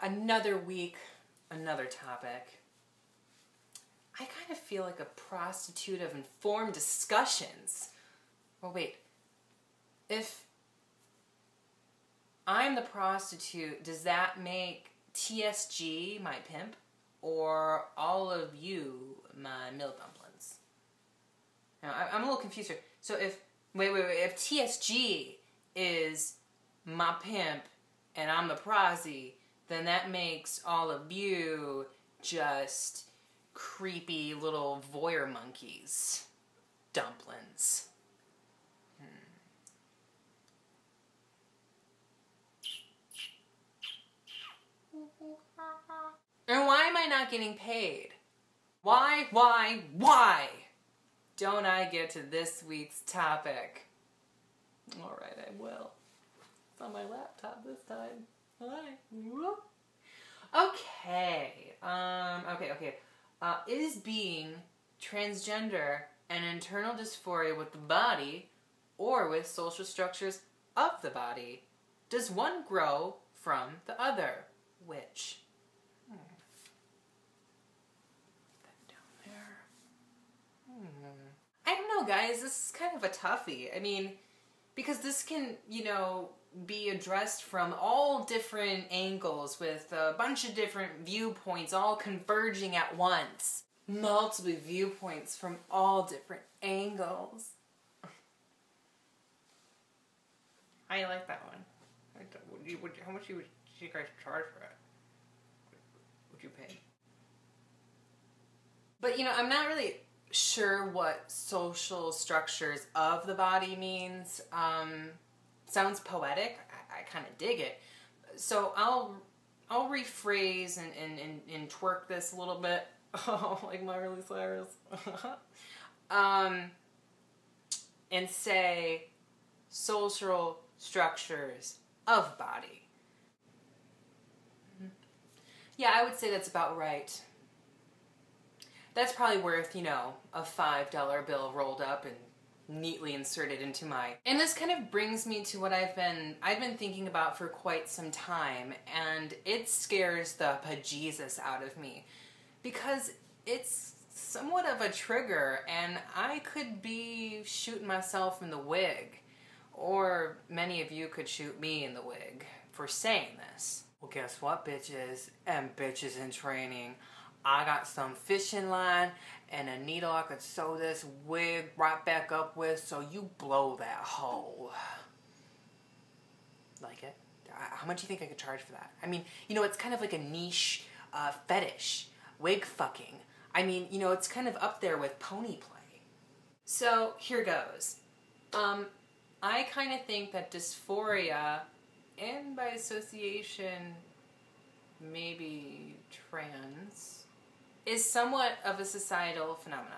Another week, another topic. I kind of feel like a prostitute of informed discussions. Well, wait. If I'm the prostitute, does that make TSG my pimp? Or all of you my milk dumplings? Now, I'm a little confused here. So if, wait, if TSG is my pimp and I'm the prosy, then that makes all of you just creepy little voyeur monkeys. Dumplings. And why am I not getting paid? Why don't I get to this week's topic? Alright, I will. It's on my laptop this time. Okay. Is being transgender an internal dysphoria with the body or with social structures of the body? Does one grow from the other? Which? I don't know, guys. This is kind of a toughie. I mean, because this can, be addressed from all different angles with a bunch of different viewpoints all converging at once. Multiple viewpoints from all different angles. How you like that one? How much would you guys charge for it? Would you pay? But, I'm not really sure what social structures of the body means. Sounds poetic. I kind of dig it. So I'll rephrase and twerk this a little bit. Oh, like Miley Cyrus. And say social structures of body. Yeah, I would say that's about right. That's probably worth, a $5 bill rolled up and neatly inserted into my... And this kind of brings me to what I've been thinking about for quite some time, and it scares the bejesus out of me. Because it's somewhat of a trigger, and I could be shooting myself in the wig. Or many of you could shoot me in the wig for saying this. Well, guess what, bitches and bitches in training? I got some fishing line and a needle I could sew this wig right back up with, so you blow that hole. Like it? How much do you think I could charge for that? I mean, it's kind of like a niche fetish. Wig fucking. I mean, it's kind of up there with pony play. So, here goes. I kind of think that dysphoria, and by association, maybe trans, is somewhat of a societal phenomenon.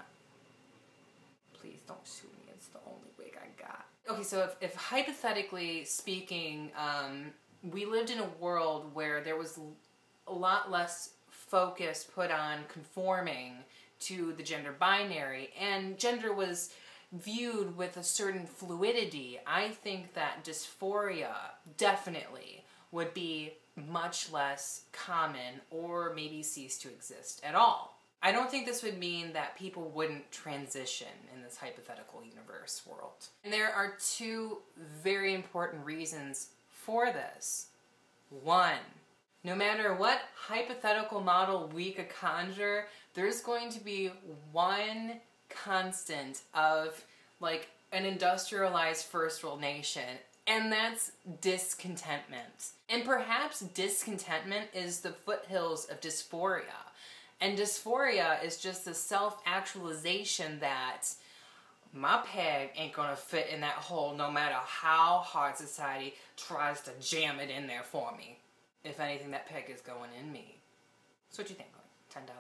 Please don't sue me, it's the only wig I got. Okay, so if hypothetically speaking, we lived in a world where there was a lot less focus put on conforming to the gender binary, and gender was viewed with a certain fluidity, I think that dysphoria definitely would be much less common or maybe cease to exist at all. I don't think this would mean that people wouldn't transition in this hypothetical universe world. And there are two very important reasons for this. One, no matter what hypothetical model we could conjure, there's going to be one constant of like an industrialized first world nation, and that's discontentment. And perhaps discontentment is the foothills of dysphoria. And dysphoria is just the self-actualization that my peg ain't gonna fit in that hole no matter how hard society tries to jam it in there for me. If anything, that peg is going in me. So what you think? Like $10?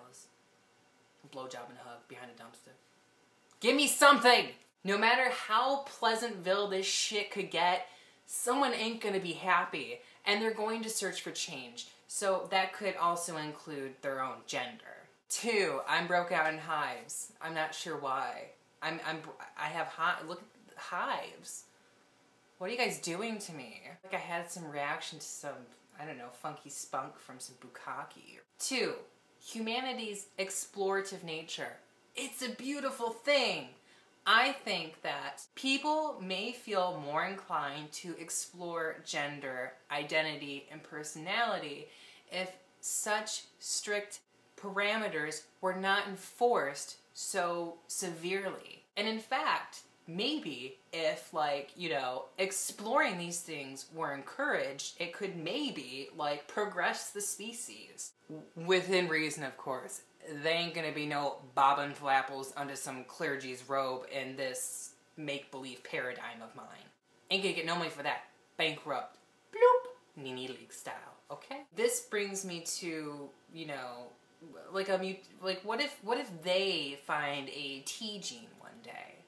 A blowjob and a hug behind a dumpster? Give me something! No matter how Pleasantville this shit could get, someone ain't gonna be happy, and they're going to search for change. So that could also include their own gender. 2, I'm broke out in hives. I'm not sure why. I have look at the hives. What are you guys doing to me? Like I had some reaction to some, I don't know, funky spunk from some bukkake. 2, humanity's explorative nature. It's a beautiful thing. I think that people may feel more inclined to explore gender, identity, and personality if such strict parameters were not enforced so severely. And in fact, maybe if, like, you know, exploring these things were encouraged, it could maybe, like, progress the species. Within reason, of course. They ain't gonna be no bobbin flapples under some clergy's robe in this make-believe paradigm of mine. Ain't gonna get no money for that. Bankrupt. Bloop. Nene League style, okay? This brings me to, you know, like what if they find a T gene one day?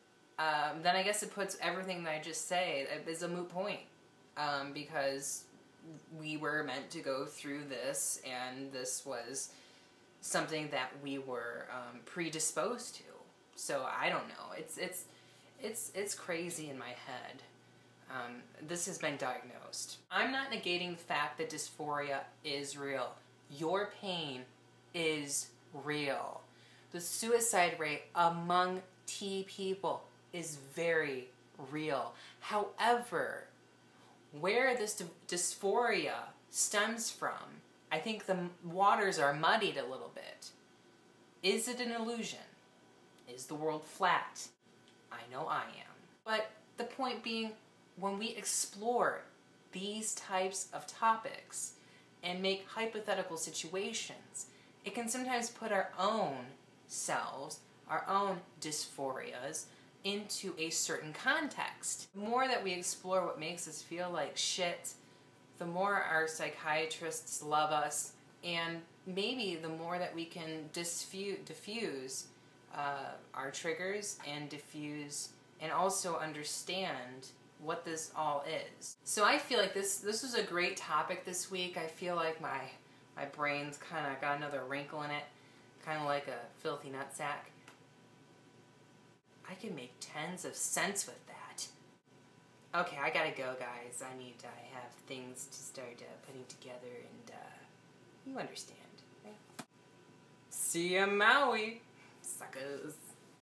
Then I guess it puts everything that I just say as a moot point. Because we were meant to go through this, and this was something that we were predisposed to. So I don't know. It's crazy in my head. This has been diagnosed. I'm not negating the fact that dysphoria is real. Your pain is real. The suicide rate among T people is very real. However, where this dysphoria stems from, I think the waters are muddied a little bit. Is it an illusion? Is the world flat? I know I am. But the point being, when we explore these types of topics and make hypothetical situations, it can sometimes put our own selves, our own dysphorias, into a certain context. The more that we explore what makes us feel like shit, the more our psychiatrists love us, and maybe the more that we can diffuse our triggers and diffuse and also understand what this all is. So I feel like this was a great topic this week. I feel like my brain's kind of got another wrinkle in it, kind of like a filthy nutsack. I can make tens of cents with that. Okay, I gotta go, guys. I have things to start putting together, and you understand, right? See ya, Maui, suckers.